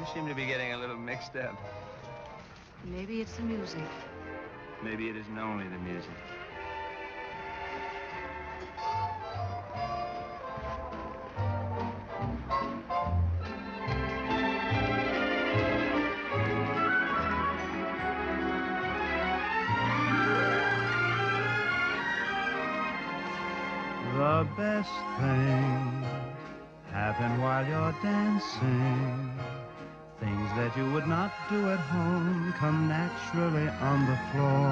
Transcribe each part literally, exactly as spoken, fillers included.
You seem to be getting a little mixed up. Maybe it's the music. Maybe it isn't only the music. The best things happen while you're dancing. Things that you would not do at home come naturally on the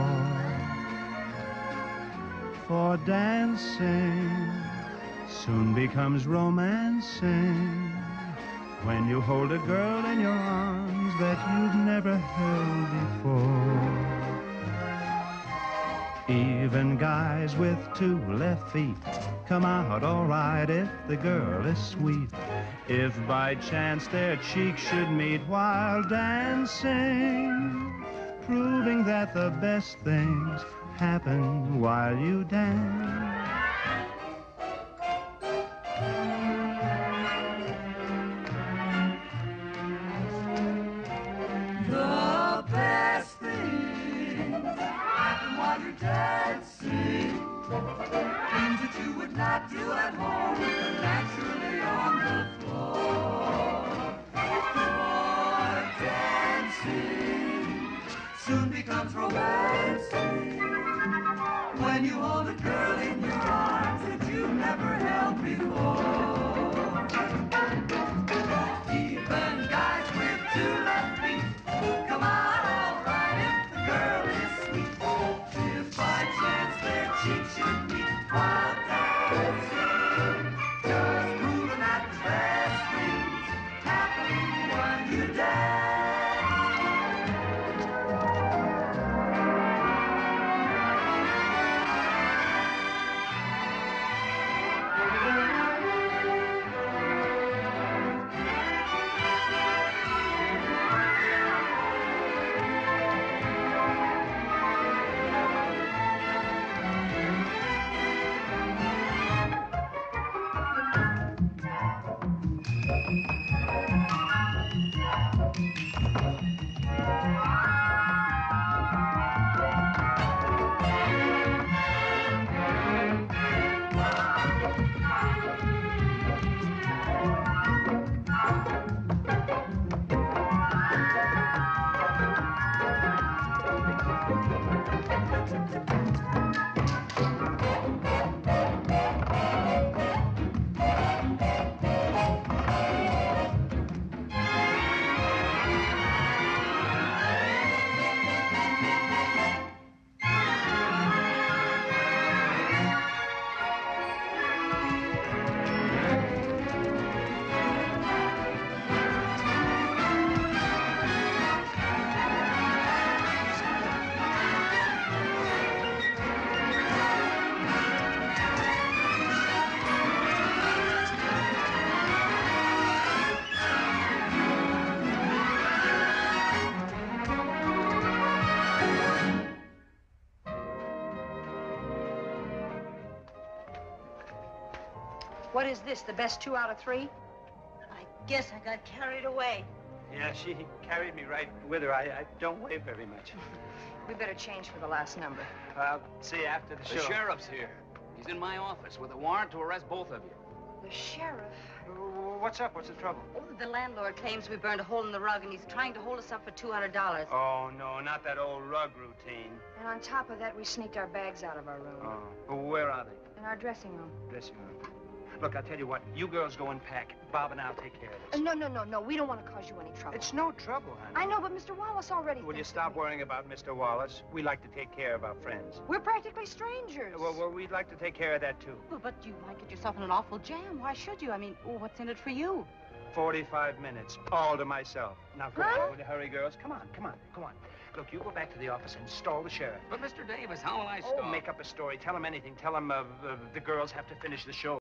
floor. For dancing soon becomes romancing when you hold a girl in your arms that you've never held before. Even guys with two left feet come out all right if the girl is sweet. If by chance their cheeks should meet while dancing, proving that the best things happen while you dance. The best things happen while you're dancing. Things that you would not do at home, naturally on the floor. For dancing soon becomes romancing when you hold a girl in your arms that you've never held before. Even guys with two left feet come out all right if the girl is sweet. If by chance their cheeks should meet while dancing, just proving that the best things happen when you dance. What is this, the best two out of three? I guess I got carried away. Yeah, she carried me right with her. I, I don't weigh very much. We better change for the last number. I'll see you after the The show. sheriff's here. He's in my office with a warrant to arrest both of you. The sheriff? What's up? What's the trouble? Oh, the landlord claims we burned a hole in the rug, and he's trying to hold us up for two hundred dollars. Oh, no, not that old rug routine. And on top of that, we sneaked our bags out of our room. Oh, well, where are they? In our dressing room. Dressing room. Look, I'll tell you what. You girls go and pack. Bob and I'll take care of Uh, this. no, no, no, no. We don't want to cause you any trouble. It's no trouble, honey. I know, but Mister Wallace already Will you thinks stop of me. worrying about Mister Wallace? We like to take care of our friends. We're practically strangers. Well, well, we'd like to take care of that, too. Well, but you might get yourself in an awful jam. Why should you? I mean, oh, what's in it for you? forty-five minutes, all to myself. Now, go Huh? on. Will you hurry, girls? Come on, come on, come on. Look, you go back to the office and stall the sheriff. But, Mister Davis, how will I Oh, stop? make up a story. Tell him anything. Tell him uh, uh, the girls have to finish the show.